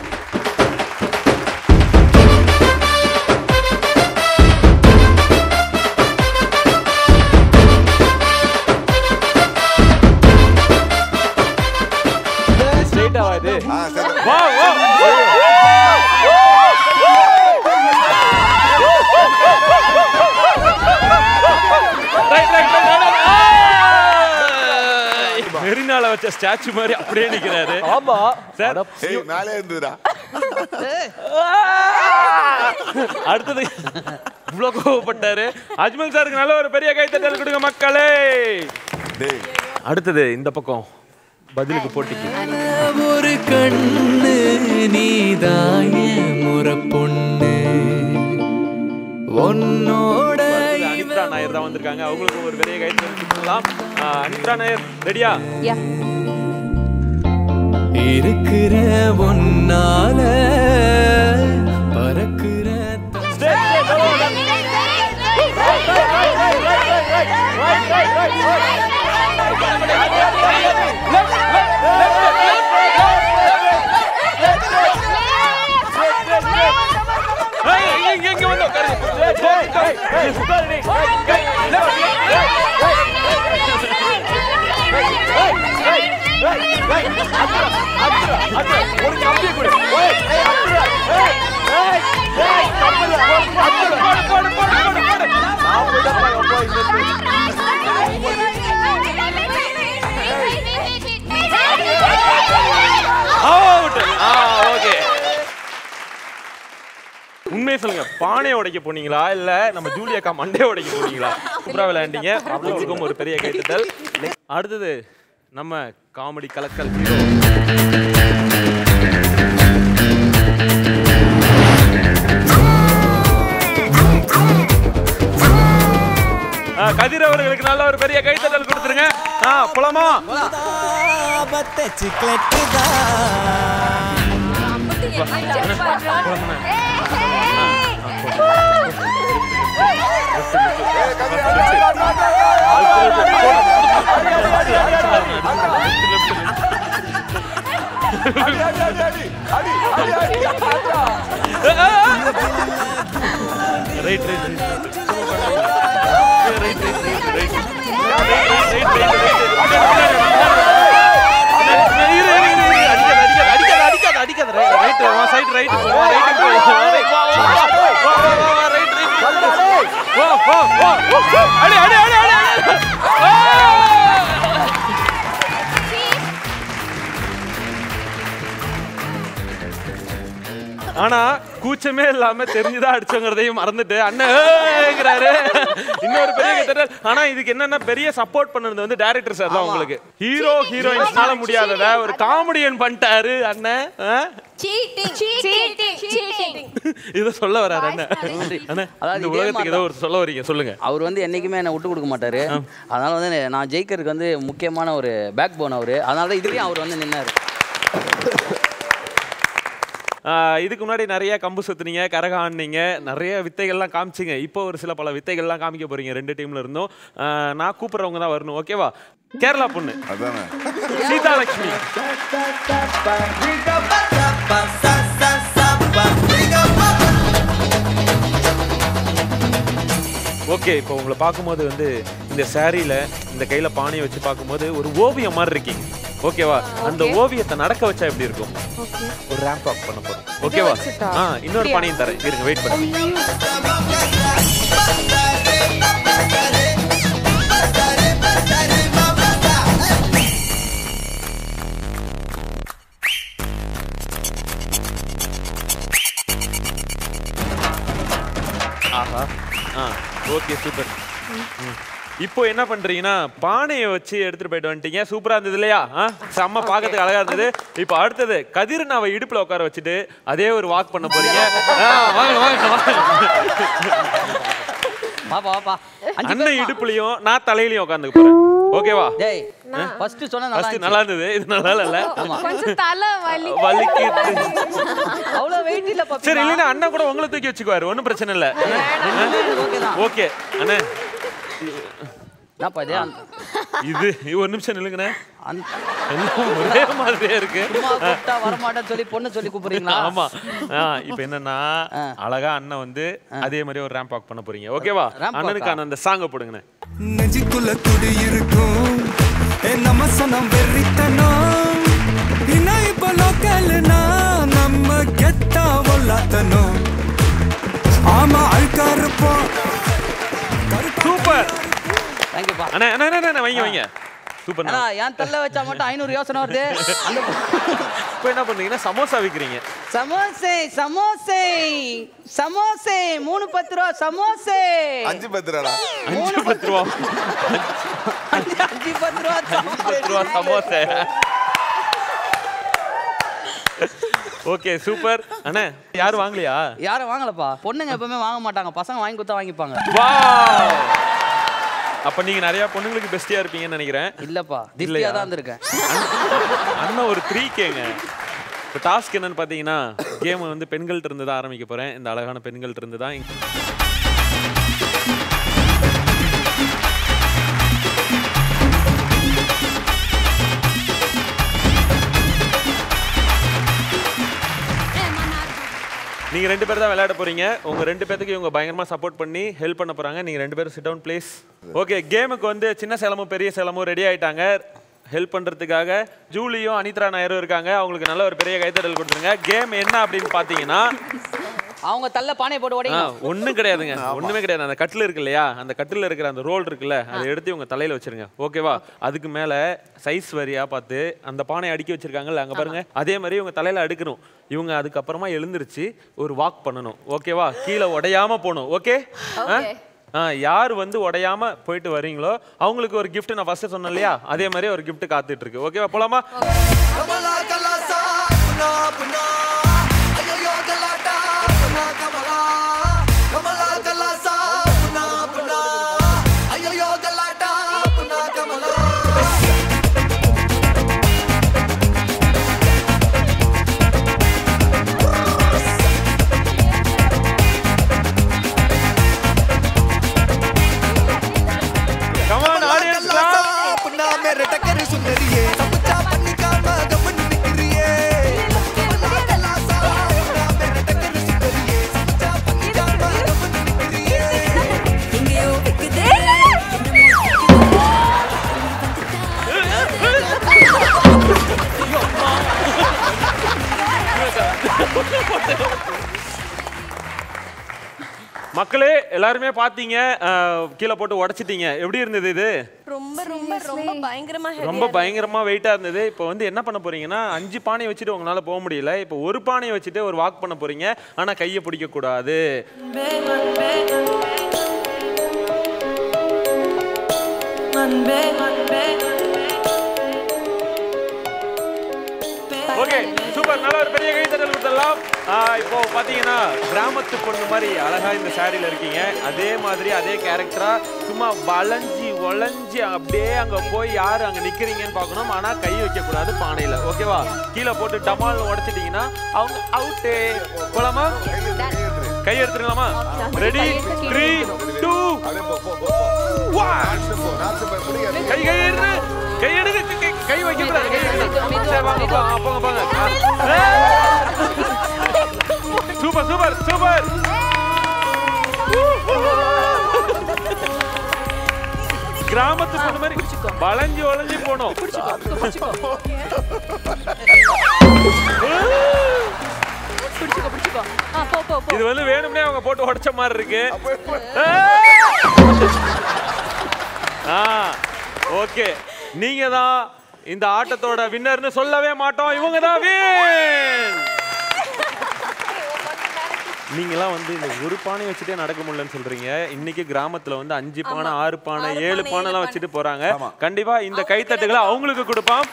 ஸ்ட்ரைட் ஆவாது. வா வா. மெரினால வச்ச ஸ்டாச்சு மாதிரி அப்படியே நிக்கிறாரு. ஆமா சார் மேலே இருந்துடா. அடுத்தது இவ்வளவு கோவப்பட்டாரு. அஜ்மல் சாருக்கு நல்ல ஒரு பெரிய கைத்தட்டல் கொடுங்க மக்களே. அடுத்தது இந்த பக்கம் பதிலுக்கு போட்டிக்கு ஒரு கண்ணு நீதாய முறை பொண்ணு உன்னோட அனித்ரா நாயர் தான் வந்திருக்காங்க. அவங்களுக்கு ஒரு பெரிய கைத்தட்டல் கொடுக்கலாம். அனித்ரா நாயர் ரெடியா? இருக்கிற ஒன்னால பறக்கிற இங்க வந்து ஒரு கம்பி கொடு. உண்மையை சொல்லுங்க. பானையை உடைக்க போனீங்களா இல்ல நம்ம ஜூலியாக்கா மண்டையை உடைக்க போனீங்களா? சூப்பரா விளையாண்டீங்க. அவங்களுக்கும் ஒரு பெரிய கைத்தட்டல். அடுத்தது நம்ம காமெடி கலக்கல் ஹீரோ கதிர் அவர்களுக்கு நல்ல ஒரு பெரிய கைத்தட்டல் கொடுத்துருங்க. போலாமா? ரைட் ஆனா கூச்சமே இல்லாம தெரிஞ்சுதான் அடிச்சோங்கிறதையும் மறந்துட்டு அண்ணன்ங்கிறாரு. இன்னொரு பெரிய கத்தர். ஆனா இதுக்கு என்னன்னா பெரிய சப்போர்ட் பண்ணது வந்து டைரக்டர் சார் தான் உங்களுக்கு. ஹீரோயின்ஸ்னால முடியாதத ஒரு காமெடியன் பண்ணிட்டாரு அண்ணன். இத சொல்ல வராரு அண்ணன். அதாவது உலகத்துக்கு ஏதோ ஒரு சொல்ல வரீங்க, சொல்லுங்க. அவர் வந்து என்னைக்குமே என்ன விட்டு கொடுக்க மாட்டாரு. அதனால வந்து நான் ஜெயிக்கிறதுக்கு வந்து முக்கியமான ஒரு பேக் போன் அவரு. அதனால தான் இதுலயும் அவர் வந்து நின்னாரு. இதுக்கு முன்னாடி நிறைய கம்பு சுத்துனீங்க, கரகம் ஆடினீங்க, நிறைய வித்தைகள்லாம் காமிச்சிங்க. இப்போ ஒரு சில பல வித்தைகள்லாம் காமிக்க போறீங்க 2 டீம்ல இருந்தும். நான் கூப்பிடுறவங்க தான் வரணும், ஓகேவா? கேரளா பொண்ணு சீதாலட்சுமி. ஓகே, இப்போ உங்களை பார்க்கும்போது வந்து இந்த சாரியில இந்த கையில பானையை வச்சு பார்க்கும்போது ஒரு ஓவியம் மாதிரி இருக்கீங்க, ஓகேவா? அந்த ஓவியத்தை நடக்க வச்சா எப்படி இருக்கும்? ஒரு ரேம்ப் வாக் பண்ண போறோம், ஓகேவா? இன்னொரு பானையும் தரேன், இருங்க, வெயிட் பண்ணுங்க. ஆஹா, ஓகே, சூப்பர். இப்போ என்ன பண்றீங்கன்னா பானையை வச்சு எடுத்துட்டு போயிட்டு வந்துட்டீங்க. சூப்பரா இருந்தது இல்லையா? செம்ம பார்க்கறதுக்கு அழகா இருந்தது. இப்போ அடுத்தது கதிரனாவை இடுப்புல உட்கார வச்சுட்டு அதே ஒரு வாக் பண்ண போறீங்க. வாங்க வாங்க வாப்பா. அண்ணன் இடுப்புலயும் நான் தலையிலயும் உட்கார்ந்துக்க போறேன், ஓகேவா? டேய், ஃபர்ஸ்ட் சொன்னா நல்லா இருந்தது, இது நல்லா இல்ல. கொஞ்சம் தலை வலிக்குது. அவ்வளவு வெயிட் இல்ல பாப்பா. சரி, இல்லைன்னா அண்ணன் கூட உங்களை தூக்கி வச்சுக்குவாரு, ஒன்றும் பிரச்சனை இல்லை. ஓகே அண்ணே, இது ஒரு நிமிஷம் நில்லுங்கண்ணே. ஒரே மாதிரியே இருக்கு. வரமாட்டேன்னு சொல்லி பொண்ணு சொல்லி கூப்பிடுறீங்களா? ஆமா. இப்போ என்னன்னா அழகா அண்ணன் வந்து அதே மாதிரி ஒரு ரேம்ப் வாக் பண்ண போறீங்க, ஓகேவா? அண்ணனுக்கான அந்த சாங்க போடுங்கண்ணே. நெஞ்சுக்குள்ள குடி இருக்கும் நம்ம சனம் வெறித்தனம் இன்னா இப்ப லோக்கல்னா நம்ம கெத்தா ஒல்லாத்தனம் ஆமா அழுக்கா இருப்போம். சூப்பர், தேங்க்யூப்பா. அண்ணே அண்ணே அண்ணே வைங்க வைங்க. சூப்பர். என் தள்ள வச்சா மட்டும் 500 யோசனை வருது. இப்போ என்ன பண்றீங்கன்னா சமோசா விக்கிறீங்க. சமோசே சமோசே சமோசே 3 10 ரூபா சமோசே. 5 10 ரூபா. 5 10 ரூபா. 5 10 ரூபா சமோசே. Okay, super. அண்ணே யாரும் வாங்கலையா? யாரும் வாங்கலப்பா. பொண்ணுங்க எப்பவுமே வாங்க மாட்டாங்க, பசங்க வாங்கி கொடுத்தா வாங்கிப்பாங்க. வாவ், அப்ப நீங்க நிறைய பொண்ணுங்களுக்கு பெஸ்டியா இருப்பீங்கன்னு நினைக்கிறேன். இல்லப்பா, திவ்யா தான் இருக்கேன். அண்ணா ஒரு 3Kங்க. இப்போ டாஸ்க் என்னன்னு பார்த்தீங்கன்னா, கேம் வந்து பெண்கள்ட்ட இருந்து தான் ஆரம்பிக்க போறேன். இந்த அழகான பெண்கள்ட்ட இருந்து தான். நீங்க 2 பேர் தான் விளையாட போறீங்க. உங்க 2 பேருக்கு இவங்க பயங்கரமா சப்போர்ட் பண்ணி ஹெல்ப் பண்ண போறாங்க. நீங்க 2 பேரும் சிட் டவுன் ப்ளீஸ். ஓகே, கேமுக்கு வந்து சின்ன சேலமும் பெரிய சேலமும் ரெடி ஆயிட்டாங்க ஹெல்ப் பண்றதுக்காக. ஜூலியும் அனித்ரா நாயரும் இருக்காங்க. அவங்களுக்கு நல்ல ஒரு பெரிய கைத்தட்டல் கொடுத்துருங்க. கேம் என்ன அப்படின்னு பாத்தீங்கன்னா, அவங்க தள்ள பானை போட்டு ஓடிங்க. ஒண்ணும் கிடையாதுங்க, ஒண்ணுமே கிடையாது. அந்த கட்டில் இருக்கு இல்லையா, அந்த கட்டில் இருக்கிற அந்த ரோல் இருக்குல்ல, அதை எடுத்து உங்க தலையில வச்சிருங்க, ஓகேவா? அதுக்கு மேல சைஸ் வரியா பார்த்து அந்த பானை அடுக்கி வச்சிருக்காங்கல்ல, அங்க பாருங்க, அதே மாதிரி உங்க தலையில அடுக்கணும். இவங்க அதுக்கப்புறமா எழுந்திருச்சு ஒரு வாக் பண்ணணும், ஓகேவா? கீழே உடையாம போகணும், ஓகே? யார் வந்து உடையாம போயிட்டு வரீங்களோ அவங்களுக்கு ஒரு கிஃப்ட். நான் ஃபர்ஸ்ட் சொன்னேன் இல்லையா, அதே மாதிரி ஒரு கிஃப்ட் காத்துட்டு இருக்கு, ஓகேவா? போலாமா? मेरे टक्कर सुंदरिये सब चापनी का मगम निकरिये மக்களே எல்லாருமே பாத்தீங்க, கீழே போட்டு உடைச்சிட்டீங்க. எப்படி இருந்தது இது? ரொம்ப ரொம்ப ரொம்ப பயங்கரமா ரொம்ப பயங்கரமா வெயிட்டா இருந்தது. இப்போ வந்து என்ன பண்ண போறீங்கன்னா 5 பானையை வச்சுட்டு உங்களால போக முடியல. இப்போ ஒரு பானையை வச்சுட்டு ஒரு வாக் பண்ண போறீங்க. ஆனா கையை பிடிக்க கூடாது. Okay super. நல்ல ஒரு பெரிய கைத்தட்டல் கொடுத்துடலாம். இப்போ பாத்தீங்கன்னா கிராமத்து பொண்ணு மாதிரி அழகா இந்த சாரியில இருக்கீங்க. அதே மாதிரி அதே கேரக்டரா சும்மா வளைஞ்சி ஒளைஞ்சி அப்படியே அங்க போய் யாரு அங்க நிக்கிறீங்கன்னு பார்க்கணும். ஆனா கை வைக்க கூடாது பானையில. ஓகேவா? கீழே போட்டு டமால் உடைச்சிட்டீங்கன்னா அவங்க அவுட்டே. போலாமா? கை எடுத்துக்கலாமா? ரெடி 3 2 1. கை எடுத்து கை எடுத்து கை வைக்க கூடாது. கை எடுத்து வாங்க போங்க போங்க. Super super super. கிராமத்து பொண்ணு மாதிரி வளைஞ்சு வளைஞ்சு போனோம். இது வந்து வேணும்னே அவங்க போட்டு உடைச்ச மாதிரி இருக்கு. ஓகே, நீங்க தான் இந்த ஆட்டத்தோட வின்னர்னு சொல்லவே மாட்டோம். இவங்க தான் வின். நீங்களாம் வந்து இந்த ஒரு பானை வச்சுட்டே நடக்க முடியலன்னு சொல்றீங்க. இன்னைக்கு கிராமத்துல வந்து 5 பானை 6 பானை 7 பானை எல்லாம் வச்சுட்டு போறாங்க. கண்டிப்பா இந்த கைத்தட்டுகளை அவங்களுக்கு கொடுப்போம்.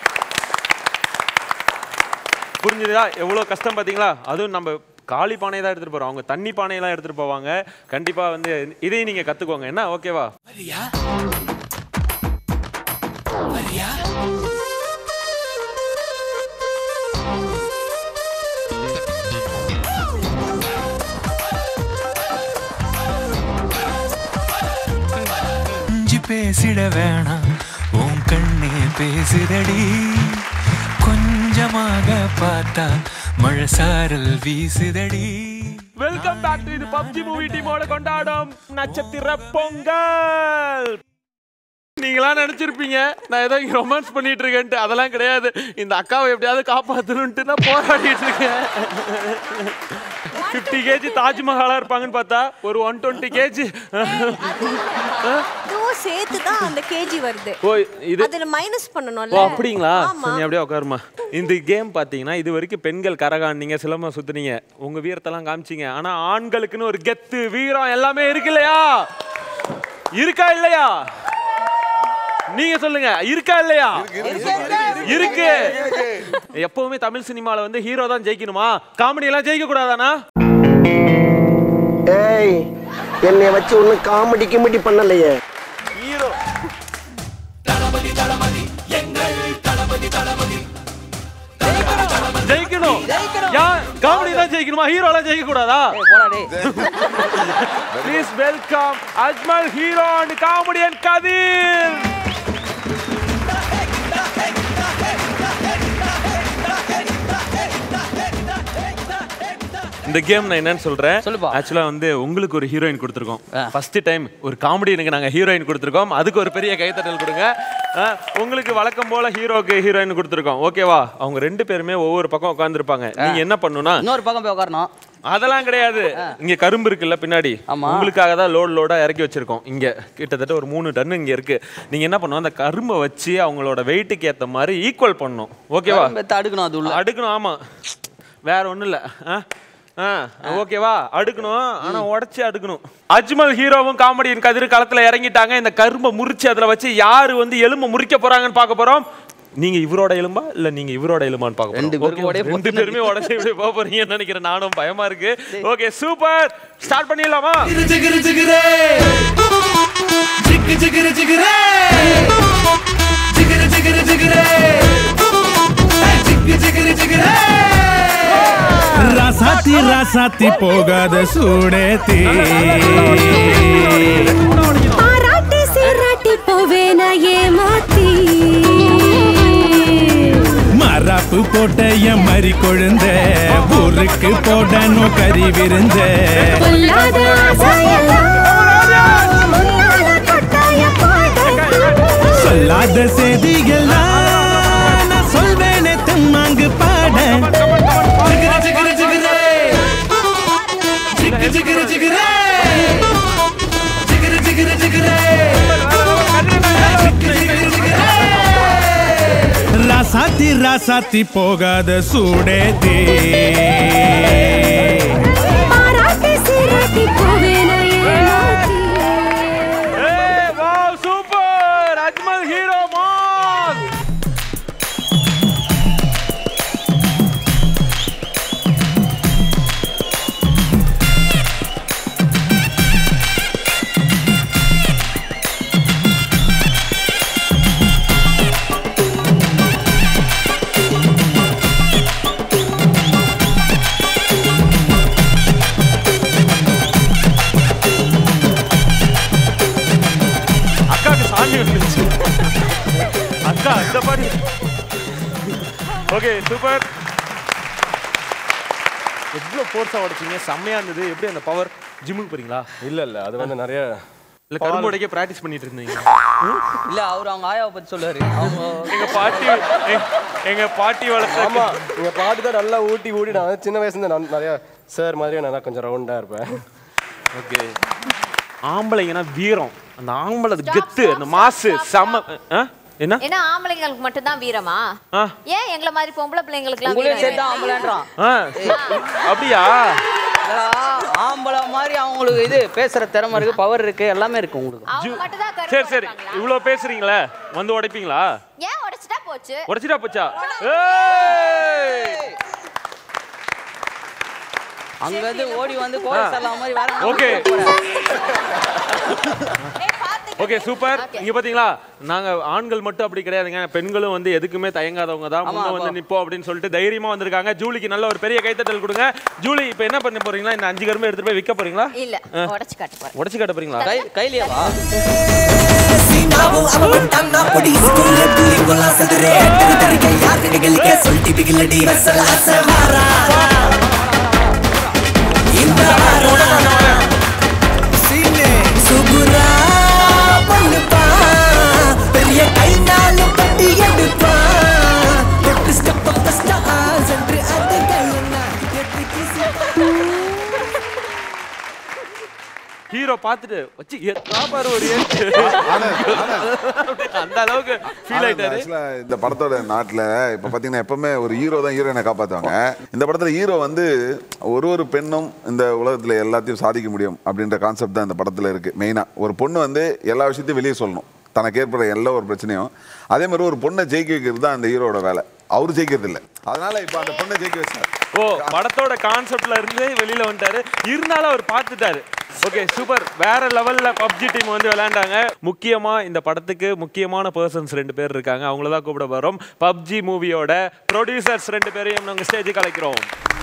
புரிஞ்சுதா? எவ்வளவு கஷ்டம் பாத்தீங்களா? அதுவும் நம்ம காளி பானை தான் எடுத்துட்டு போறோம். அவங்க தண்ணி பானையெல்லாம் எடுத்துட்டு போவாங்க. கண்டிப்பா வந்து இதையும் நீங்க கத்துக்கோங்க. என்ன ஓகேவா? பேசிட வேணாம், உன் கண்ணே பேசுதடி. கொஞ்சமாக பார்த்தா மழை சாரல் வீசுதடி. Welcome back to PUBG movie டீமோட கொண்டாடும் நட்சத்திர பொங்கல். நீங்களா நினைச்சிருப்பீங்க நான் ஏதோ ரொமான்ஸ் பண்ணிட்டு இருக்கேன்ட்டு. அதெல்லாம் கிடையாது. இந்த அக்காவை எப்படியாவது காப்பாற்றணும்ட்டு நான் போராடிட்டு இருக்கேன். 50 kg தாஜ்மஹாலா இருப்பாங்கன்னு பார்த்தா ஒரு 120 kg சேர்த்து தான் அந்த கேஜி வருது. ஓ இது அதுல மைனஸ் பண்ணனும்ல. ஓ அப்படிங்களா? நீ அப்படியே உட்காருமா. இந்த கேம் பாத்தீங்கன்னா இது வரைக்கும் பெண்கள் கரகாண்டீங்க, சிலம்பம் சுத்துனீங்க, உங்க வீரத்தெல்லாம் காமிச்சீங்க. ஆனா ஆண்களுக்குன்னு ஒரு கெத்து வீரம் எல்லாமே இருக்கு இல்லையா? இருக்கா இல்லையா? நீங்க சொல்லுங்க, இருக்கா இல்லையா? இருக்கு. எப்பவுமே தமிழ் சினிமால வந்து ஹீரோ தான் ஜெயிக்கணுமா? காமெடி எல்லாம் ஜெயிக்க கூடாதானா? ஏய், என்னை வச்சு ஒண்ணு காமெடி கிமெடி பண்ணலையே. ஹீரோ தளபதி தளபதி எங்கள் தளபதி தளபதி ஜெயிக்கணும். யார் காமெடி தான் ஜெயிக்கணுமா? ஹீரோ எல்லாம் ஜெயிக்க கூடாதா? போடா டேய். Please welcome Ajmal hero and comedian Kathir. இந்த கேம் நான் என்னன்னு சொல்றேன். ஆக்சுவலா வந்து உங்களுக்கு ஒரு ஹீரோயின் கொடுத்துருக்கோம். ஃபர்ஸ்ட் டைம் ஒரு காமெடியனுக்கு நாங்க ஹீரோயின் கொடுத்துருக்கோம். அதுக்கு ஒரு பெரிய கைத்தட்டல் கொடுங்க. உங்களுக்கு வழக்கம் போல ஹீரோக்கு ஹீரோயின் கொடுத்துருக்கோம். ஓகேவா? அவங்க 2 பேருமே ஒவ்வொரு பக்கம் உட்காந்துருப்பாங்க. நீங்க என்ன பண்ணணும்னா இன்னொரு பக்கம் போய் உட்காரணும். அதெல்லாம் கிடையாது. இங்க கரும்பு இருக்குல்ல பின்னாடி, உங்களுக்காக தான் லோடா இறக்கி வச்சிருக்கோம். இங்க கிட்டத்தட்ட ஒரு 3 டன் இங்க இருக்கு. நீங்க என்ன பண்ணணும், அந்த கரும்பை வச்சு அவங்களோட வெயிட்டுக்கு ஏத்த மாதிரி ஈக்குவல் பண்ணணும். ஓகேவா? அடுக்கணும். அது உள்ள அடுக்கணும். ஆமா, வேற ஒண்ணும் இல்ல. ஓகேவா? அடுக்கணும். ஆனா உடைச்சு அடுக்கணும். அஜ்மல் ஹீரோவும் காமெடியின் கதிர் களத்துல இறங்கிட்டாங்க. இந்த கரும்பை முறிச்சு அதுல வச்சு யாரு வந்து எலும்பை முறிக்க போறாங்கன்னு பார்க்க போறோம். நீங்க இவரோட எலும்பா இல்ல நீங்க இவரோட எலும்பான்னு பார்க்க போறோம். 2 பேருமே உடைச்சு இப்படி போக போறீங்கன்னு நினைக்கிறேன். நானும் பயமா இருக்கு. ஓகே சூப்பர், ஸ்டார்ட் பண்ணிடலாமா? ராசாத்தி ராசாத்தி போகாத சூடேத்தி பாராட்டி சீராட்டி போவேனா ஏமாத்தி மராப்பு போட்ட என் மறி கொழுந்த ஊருக்கு போடணும் கறி விருந்த சொல்லாத செய்திகள்லாம் நான் சொல்வேனே தெம்மாங்கு பாட ராசாத்தி ராசாத்தி போகாத சூடேதி பாராட்டி சீராட்டி போவேனா ஏமாத்தி wow super Ajmal hero mass அக்கா இந்த பாடி ஓகே சூப்பர் எவ்வளோ ஃபோர்ஸா உடைச்சிங்க செம்மையா இருந்தது எப்படி அந்த பவர் ஜிம்முக்கு போறீங்களா இல்ல அது வந்து நிறைய இல்ல கரும்பு உடைக்க பிராக்டிஸ் பண்ணிட்டு இருந்தீங்க இல்ல அவர் அவங்க ஆயாவை பத்தி சொல்லுவாரு எங்க பாட்டி வளர்த்த ஆமா எங்க பாட்டி தான் நல்லா ஊட்டி நான் சின்ன வயசுல இருந்து நிறைய சார் மாதிரியே நான் கொஞ்சம் ரவுண்டா இருப்பேன் ஓகே ஆம்பளைங்கன்னா வீரம் அந்த ஆம்பளை கெத்து அந்த மாசு செம்ம என்ன ஏன்னா ஆம்பளைங்களுக்கு மட்டும் தான் வீரமா ஏன் எங்கள மாதிரி பொம்பளை பிள்ளைங்களுக்கு எல்லாம் உங்களே சேர்த்து ஆம்பளைன்றான் அப்படியா ஆம்பளை மாதிரி அவங்களுக்கு இது பேசுற திறமை இருக்கு பவர் இருக்கு எல்லாமே இருக்கு உங்களுக்கு சரி சரி இவ்ளோ பேசுறீங்களே வந்து உடைப்பீங்களா ஏன் உடைச்சிட்டா போச்சு உடைச்சிட்டா போச்சா அங்க இருந்து ஓடி வந்து கோரஸ் எல்லாம் மாதிரி வேற ஓகே ஓகே சூப்பர் இங்க பாத்தீங்களா நாங்க ஆண்கள் மட்டும் அப்படி கிடையாதுங்க பெண்களும் வந்து எதுக்குமே தயங்காதவங்க தான் முன்ன வந்து நிப்போம் அப்படின்னு சொல்லிட்டு தைரியமா வந்திருக்காங்க ஜூலிக்கு நல்ல ஒரு பெரிய கைத்தட்டல் கொடுங்க ஜூலி இப்போ என்ன பண்ண போறீங்களா இந்த 5 கரும்பு எடுத்து போய் விற்க போறீங்களா இல்ல உடைச்சு காட்ட போறேன் உடைச்சு காட்ட போறீங்களா கையிலேயே வா சீனாவும் அவன் தன்னா பொடி ஸ்கூல்ல புள்ளி கொள்ள சதுரே தெரிக்க யார் கடிகளுக்கே சொல்லிட்டு பிகிலடி வசல அசமாரா இந்த சீனே சுகுரா பண்ணுப்பா பெரிய கைனாலும் பட்டி எடுப்பா எட்டு ஸ்டெப் ஆஃப் தி ஸ்டார்ஸ் என்று அது கையனா எட்டு கிசி ஹீரோ பார்த்துட்டு வச்சு பாரு ஒரு அந்த அளவுக்கு ஃபீல் ஆயிட்டாரு இந்த படத்தோட நாட்டுல இப்ப பாத்தீங்கன்னா எப்பவுமே ஒரு ஹீரோ தான் ஹீரோயினை காப்பாத்துவாங்க இந்த படத்துல ஹீரோ வந்து ஒரு பெண்ணும் இந்த உலகத்துல எல்லாத்தையும் சாதிக்க முடியும் அப்படின்ற கான்செப்ட் தான் இந்த படத்துல இருக்கு மெயினா ஒரு பொண்ணு வந்து எல்லா விஷயத்தையும் வெளியே சொல்லணும் தனக்கு ஏற்படுற எல்லா ஒரு பிரச்சனையும் அதே மாதிரி ஒரு பொண்ணை ஜெயிக்க வைக்கிறது தான் அந்த ஹீரோட வேலை அவரு ஜெயிக்கிறது இல்லை அதனால இப்ப அந்த பொண்ணை ஜெயிக்க வச்சாரு படத்தோட கான்செப்ட்ல இருந்து வெளியில வந்துட்டாரு இருந்தாலும் அவர் பார்த்துட்டாரு ஓகே சூப்பர் வேற லெவல்ல பப்ஜி டீம் வந்து விளையாண்டாங்க முக்கியமா இந்த படத்துக்கு முக்கியமான பர்சன்ஸ் 2 பேர் இருக்காங்க அவங்கள தான் கூப்பிட வரோம் பப்ஜி மூவியோட ப்ரொடியூசர்ஸ் 2 பேரையும் நாங்க ஸ்டேஜுக்கு அழைக்கிறோம்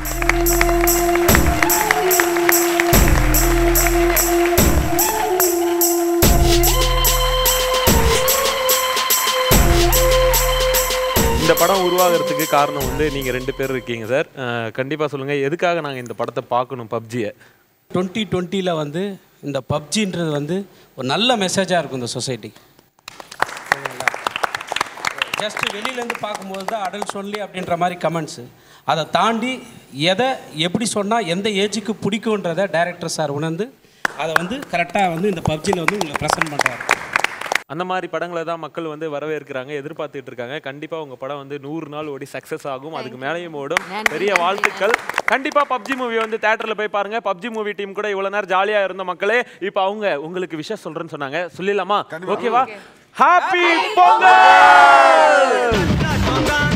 இந்த படம் உருவாகிறதுக்கு காரணம் வந்து நீங்க 2 பேர் இருக்கீங்க சார் கண்டிப்பா சொல்லுங்க எதுக்காக நாங்க இந்த படத்தை பார்க்கணும் பப்ஜியை 2020 வந்து இந்த பப்ஜின்றது வந்து ஒரு நல்ல மெசேஜாக இருக்கும் இந்த சொசைட்டிக்கு ஜஸ்ட் வெளியிலேருந்து பார்க்கும்போது தான் அடல்ட்ஸ் ஒன்லி அப்படின்ற மாதிரி கமெண்ட்ஸு அதை தாண்டி எதை எப்படி சொன்னால் எந்த ஏஜுக்கு பிடிக்குன்றதை டைரக்டர் சார் உணர்ந்து அதை வந்து கரெக்டாக வந்து இந்த பப்ஜியில் வந்து உங்களை ப்ரெசென்ட் பண்ணுறாரு அந்த மாதிரி படங்களை தான் மக்கள் வந்து வரவேற்கிறாங்க எதிர்பார்த்துட்டு இருக்காங்க கண்டிப்பாக உங்கள் படம் வந்து 100 நாள் ஓடி சக்ஸஸ் ஆகும் அதுக்கு மேலேயும் ஓடும் பெரிய வாழ்த்துக்கள் கண்டிப்பாக பப்ஜி மூவி வந்து தேட்டரில் போய் பாருங்க பப்ஜி மூவி டீம் கூட இவ்வளோ நேரம் ஜாலியாக இருந்த மக்களே இப்போ அவங்க உங்களுக்கு விஷயம் சொல்கிறேன்னு சொன்னாங்க சொல்லிடலாமா ஓகேவா ஹாப்பி பொங்கல்